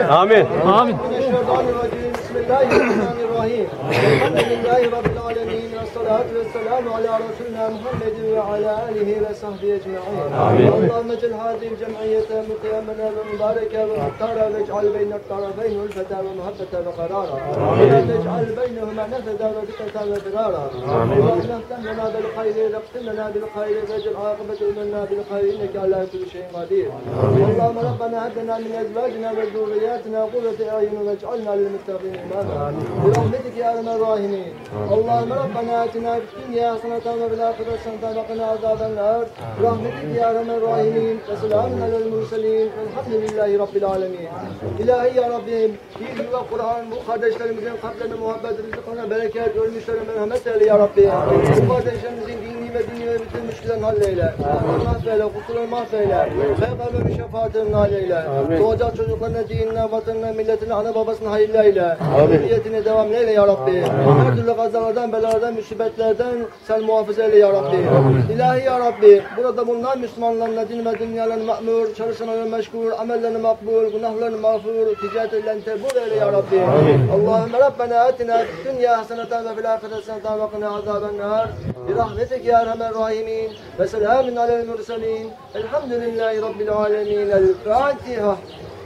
Amin. Amin. Bismillahirrahmanirrahim. Elhamdülillahi Rabbil alemin. Vessalatu vesselamu ala Resulina Muhammedin ve ala alihi ve sahbihi ecma'in. Allahümme cel hadil cem'iyete mukiyemene ve mübareke ve muhtara ve ec'al beynek tarafeyn ulfete ve muhabbete ve karara. Ve la tec'al beynehuma nefede ve fitneten ve firara. Allahümme neftem lena bil hayri, rektim lena bil hayri ve cel akıbete ümenna bil hayri inneke ala kulli şeyin kadir. Allahümme Rabbena haddena min ezvacina ve zurriyatina kuvvete ayunu ve ec'alna lil muttaqin imama. Birahmetik ya erhamer rahimin. Allahümme Rabbena atina fid dünya haseneten ve fil ahireti haseneten ve qina azabennar. Birahmetik ya erhamer rahimin. Ve selamun alel murselin. Elhamdülillahi Rabbil alemin. İlahi ya Rabbim, bir ve Kur'an bu kardeşlerimizin kalplerine muhabbet, rızkına bereket, ölmüşlere merhamet eyle ya Rabbi. Bu kardeşlerimizin dini ve bütün müşkülerini halleyle. Mahveyle, kusurlarını mahveyle. Peygamberin şefaatini naleyle. Doğacak çocuklarına, dinine, vatanına, milletine, ana babasına hayırlı eyle. Hürriyetine devam eyle ya Rabbi. Her türlü kazalardan, belalardan, musibetlerden sen muhafaza eyle ya Rabbi. İlahi ya Rabbi, burada bulunan Müslümanlarla din ve dünyalarını ma'mur, çalışanlarını meşgul, amellerini makbul, günahlarını mağfur, ticaretlerini tebur eyle ya Rabbi. Allahümme Rabbena atina fid dünya haseneten ve fil ahireti haseneten ve qina azabennar. Birahmetik ya erhamer rahimin. Ve selamun alel murselin. Elhamdülillahi Rabbil alemin. El Fatiha.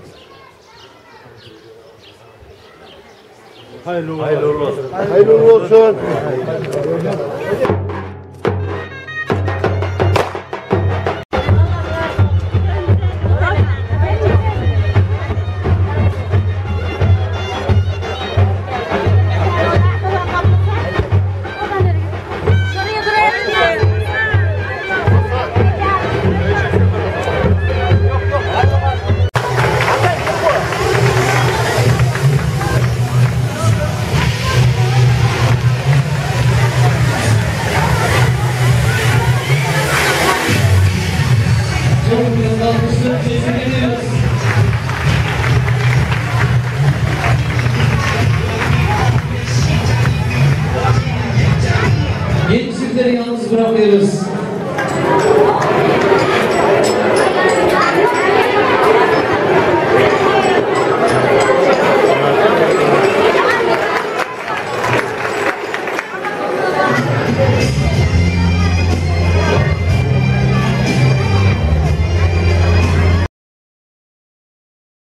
Hayırlı olsun. Hayırlı olsun. Gençlikleri yalnız bırakmıyoruz.